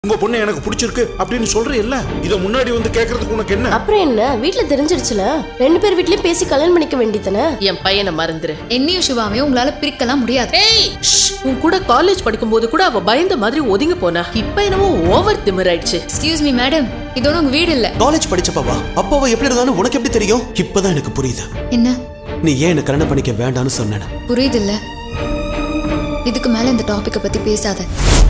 உங்க பொண்ணு எனக்கு பிடிச்சிருக்கு அப்படின்னு சொல்றீல்ல, இத முன்னாடி வந்து கேக்குறதுக்கு உனக்கு என்ன? அப்புறம் என்ன, வீட்ல தெரிஞ்சிருச்சுல, ரெண்டு பேர் வீட்லயும் பேசி கல்யாணம் பண்ணிக்க வேண்டியதானே. என் பையனை மறந்துரு. என்னையும் சிவாவையும் உங்களால பிரிக்கலாம் முடியாது. ஏய், உன் கூட காலேஜ் படிக்கும் போது கூட அவ பயந்த மாதிரி ஒதுங்கி போனா. இப்ப என்னவோ ஓவர் திமிராயிடுச்சு. எக்ஸ்கியூஸ் மீ மேடம், இதோட உங்க வீடு இல்ல. காலேஜ் படிச்சப்பவா அப்பாவை எப்படி இருந்தாலும் உனக்கு எப்படி தெரியும்? இப்பதான் எனக்கு புரியுது. என்ன? நீ ஏன் என்ன கல்யாணம் பண்ணிக்க வேண்டாம்னு சொன்ன. புரியுது இல்ல. இதுக்கு மேல இந்த டாபிக்க பத்தி பேசாத.